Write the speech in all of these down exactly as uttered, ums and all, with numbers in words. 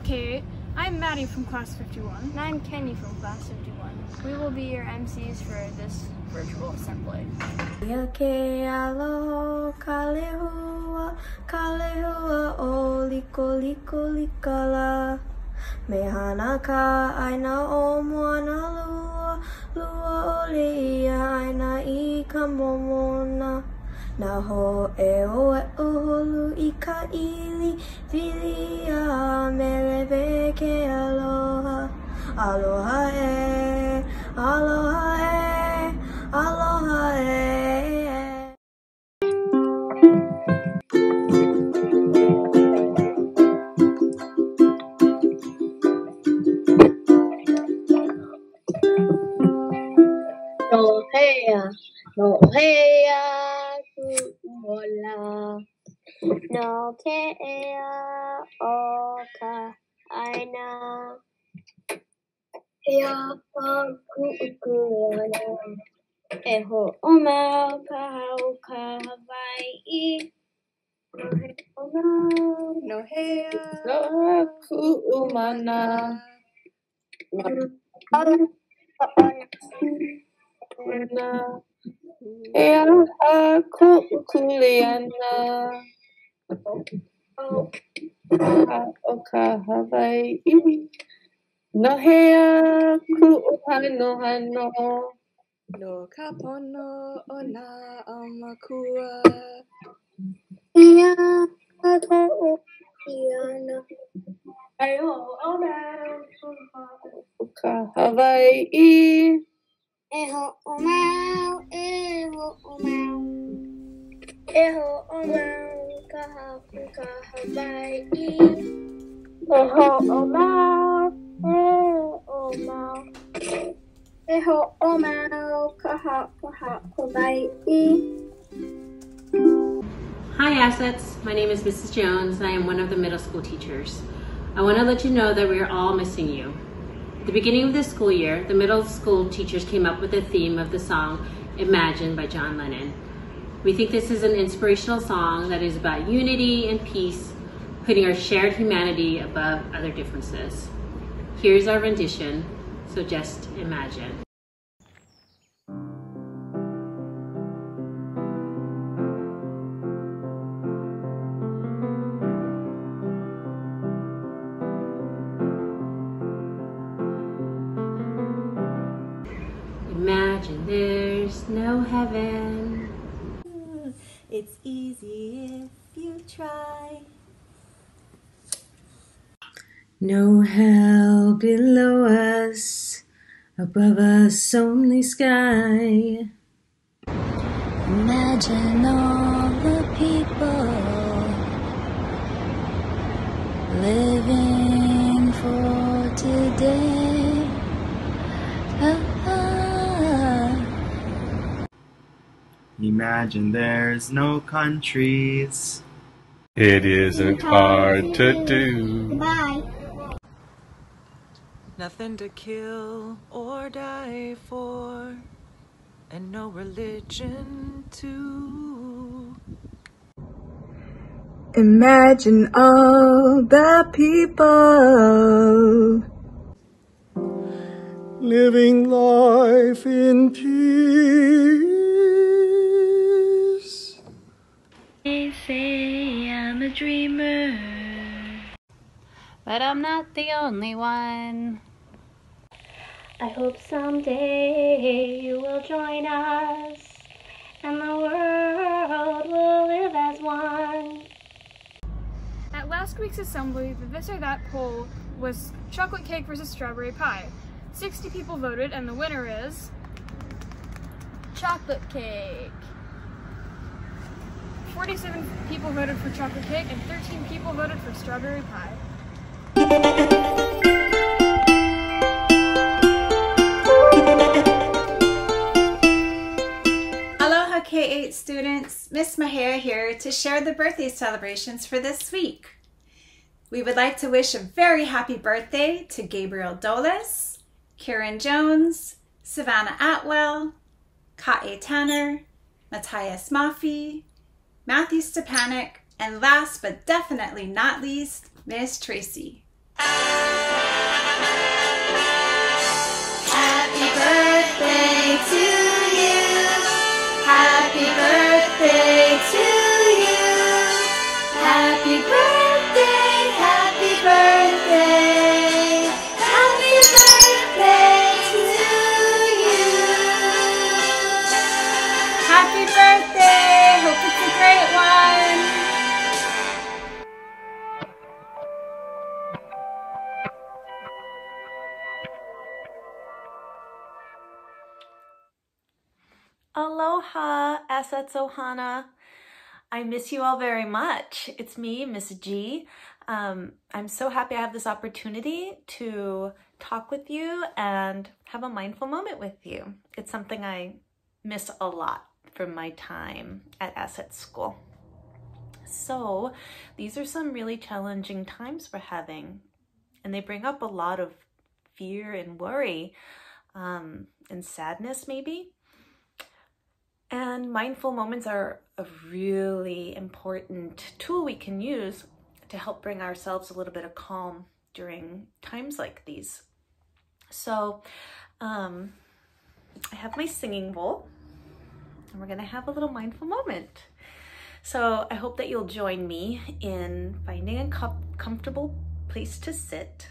K eight. I'm Maddie from Class fifty-one. And I'm Kenny from Class fifty-one. We will be your M Cs for this virtual assembly. Yake aloha kalehua, kalehua o liko liko likala. Mehana ka aina o moana lua, lua o leia aina I ka momona. Na ho e o e uhulu I ka ili, vili a melewe ke aloha. Aloha e, aloha e, aloha e. No hea, no hea, ku'uola. No kea o ka aina. Hea a ku'uku'ola. E ho'omau ka hau ka Hawaii. No hea, no ku'umana. Na hea a ku'ukuleana. O ka Hawaii. No hea ku'uhanohano. No ka pono o nā aumakua. Hea a ku'uiana. Ai ho'omau O ka Hawaii. E ho'omau, e ho'omau. E ho'omau ka hau ka Hawaii. E ho'omau, e ho'omau. E ho'omau ka hau ka Hawaii. Hi Assets, my name is Missus Jones and I am one of the middle school teachers. I want to let you know that we are all missing you. At the beginning of this school year, the middle school teachers came up with the theme of the song Imagine by John Lennon. We think this is an inspirational song that is about unity and peace, putting our shared humanity above other differences. Here's our rendition, so just imagine. Imagine there's no heaven. It's easy if you try. No hell below us, above us only sky. Imagine all the people living for today. Ah, ah. Imagine there's no countries. It isn't hard to do. Bye. Nothing to kill or die for, and no religion too. Imagine all the people Living life in peace. They say I'm a dreamer, but I'm not the only one. I hope someday you will join us, and the world will live as one. At last week's assembly, the this or that poll was chocolate cake versus strawberry pie. sixty people voted, and the winner is chocolate cake. forty-seven people voted for chocolate cake, and thirteen people voted for strawberry pie. Aloha K eight students, Miss Maher here to share the birthday celebrations for this week. We would like to wish a very happy birthday to Gabriel Dolis, Karen Jones, Savannah Atwell, K eight Tanner, Matthias Maffey, Matthew Stepanek, and last but definitely not least, Miss Tracy. Happy birthday to you. Happy birthday to you. Happy birthday, happy birthday. Happy birthday to you. Happy birthday. Hope it's a great one. Aloha, Asats Ohana. I miss you all very much. It's me, Miss G. Um, I'm so happy I have this opportunity to talk with you and have a mindful moment with you. It's something I miss a lot from my time at Asset School. So these are some really challenging times we're having, and they bring up a lot of fear and worry um, and sadness maybe. And mindful moments are a really important tool we can use to help bring ourselves a little bit of calm during times like these. So um, I have my singing bowl, and we're gonna have a little mindful moment. So I hope that you'll join me in finding a com comfortable place to sit.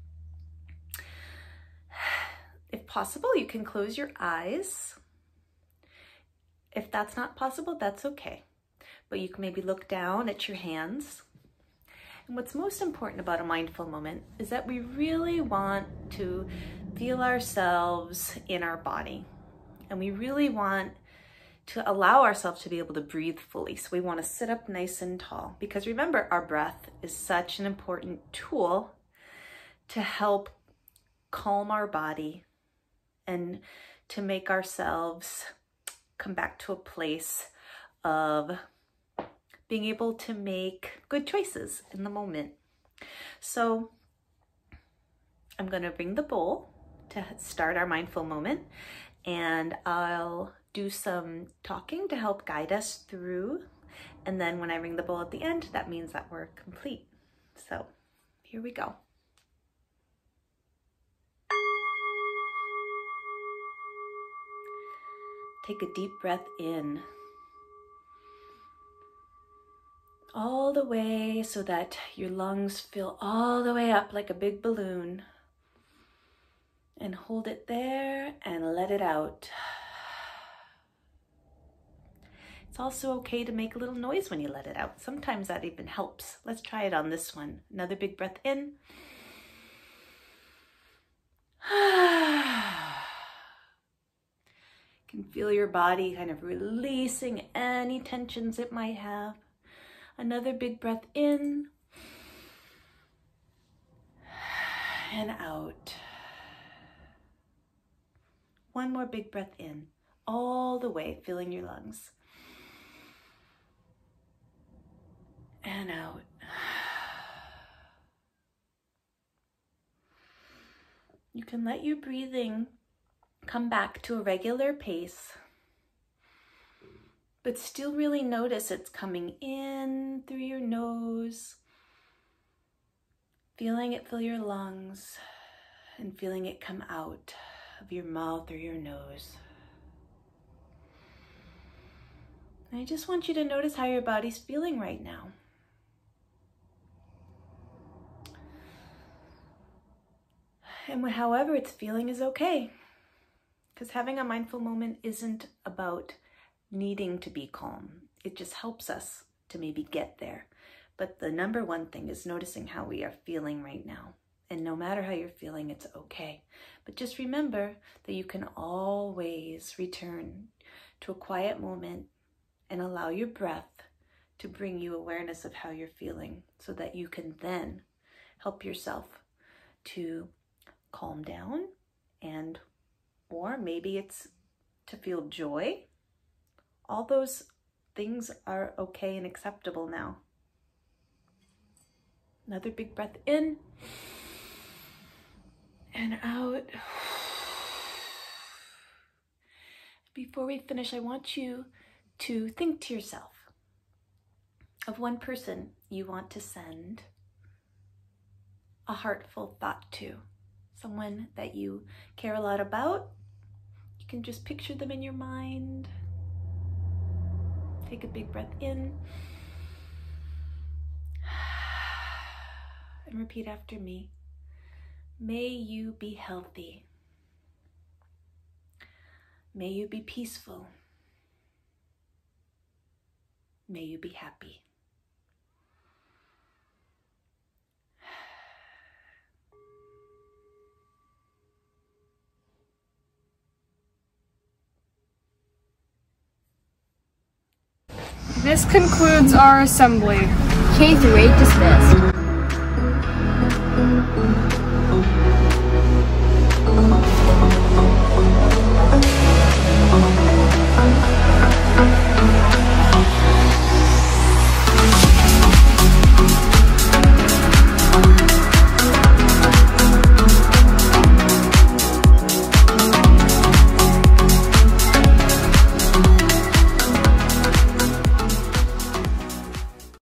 If possible, you can close your eyes. If that's not possible, that's okay. But you can maybe look down at your hands. And what's most important about a mindful moment is that we really want to feel ourselves in our body. And we really want to allow ourselves to be able to breathe fully. So we want to sit up nice and tall, because remember, our breath is such an important tool to help calm our body and to make ourselves come back to a place of being able to make good choices in the moment. So I'm going to bring the bowl to start our mindful moment, and I'll do some talking to help guide us through. And then when I ring the bowl at the end, that means that we're complete. So here we go. Take a deep breath in, all the way so that your lungs fill all the way up like a big balloon. And hold it there and let it out. It's also okay to make a little noise when you let it out. Sometimes that even helps. Let's try it on this one. Another big breath in. You can feel your body kind of releasing any tensions it might have. Another big breath in and out. One more big breath in, all the way, filling your lungs. And out. You can let your breathing come back to a regular pace, but still really notice it's coming in through your nose, feeling it fill your lungs, and feeling it come out of your mouth or your nose. And I just want you to notice how your body's feeling right now. And however it's feeling is okay. Because having a mindful moment isn't about needing to be calm. It just helps us to maybe get there. But the number one thing is noticing how we are feeling right now. And no matter how you're feeling, it's okay. But just remember that you can always return to a quiet moment and allow your breath to bring you awareness of how you're feeling, so that you can then help yourself to calm down, and or maybe it's to feel joy. All those things are okay and acceptable now. Another big breath in and out. Before we finish, I want you to think to yourself of one person you want to send a heartful thought to. Someone that you care a lot about. You can just picture them in your mind. Take a big breath in. And repeat after me. May you be healthy. May you be peaceful. May you be happy. This concludes our assembly. K through eight dismissed. Oh,